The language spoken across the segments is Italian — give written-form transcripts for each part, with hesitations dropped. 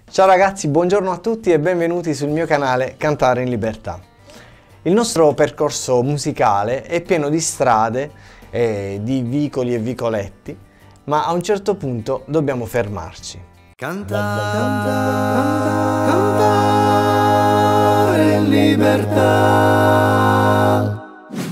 Ciao ragazzi, buongiorno a tutti e benvenuti sul mio canale Cantare in Libertà. Il nostro percorso musicale è pieno di strade, di vicoli e vicoletti, ma a un certo punto dobbiamo fermarci. Cantare in libertà.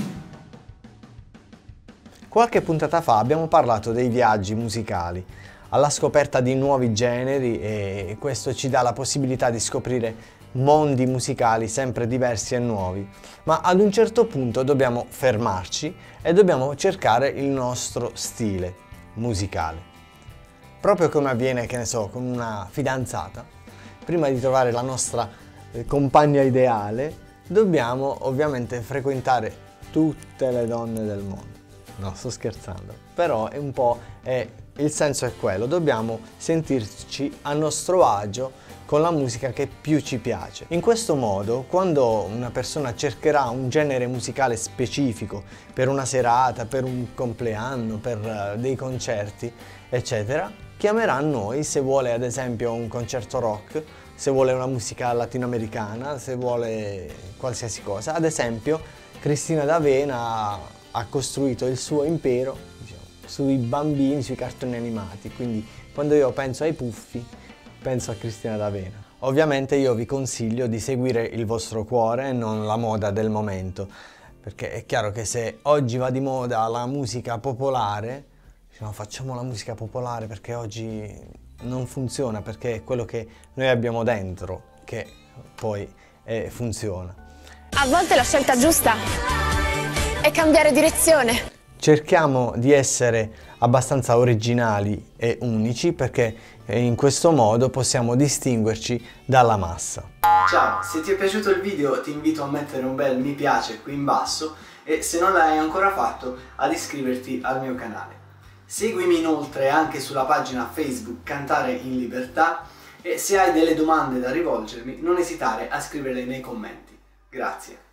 Qualche puntata fa abbiamo parlato dei viaggi musicali, alla scoperta di nuovi generi, e questo ci dà la possibilità di scoprire mondi musicali sempre diversi e nuovi, ma ad un certo punto dobbiamo fermarci e dobbiamo cercare il nostro stile musicale. Proprio come avviene, che ne so, con una fidanzata, prima di trovare la nostra compagna ideale, dobbiamo ovviamente frequentare tutte le donne del mondo. No, sto scherzando, però è un po', il senso è quello, dobbiamo sentirci a nostro agio con la musica che più ci piace. In questo modo, quando una persona cercherà un genere musicale specifico per una serata, per un compleanno, per dei concerti, eccetera, chiamerà noi se vuole ad esempio un concerto rock, se vuole una musica latinoamericana, se vuole qualsiasi cosa. Ad esempio, Cristina D'Avena ha costruito il suo impero, diciamo, sui bambini, sui cartoni animati, quindi quando io penso ai Puffi penso a Cristina D'Avena. Ovviamente io vi consiglio di seguire il vostro cuore e non la moda del momento, perché è chiaro che se oggi va di moda la musica popolare, diciamo, facciamo la musica popolare perché oggi non funziona, perché è quello che noi abbiamo dentro che poi funziona. A volte la scelta giusta è cambiare direzione. Cerchiamo di essere abbastanza originali e unici, perché in questo modo possiamo distinguerci dalla massa. Ciao, se ti è piaciuto il video ti invito a mettere un bel mi piace qui in basso e se non l'hai ancora fatto ad iscriverti al mio canale. Seguimi inoltre anche sulla pagina Facebook Cantare in Libertà e se hai delle domande da rivolgermi non esitare a scriverle nei commenti. Grazie.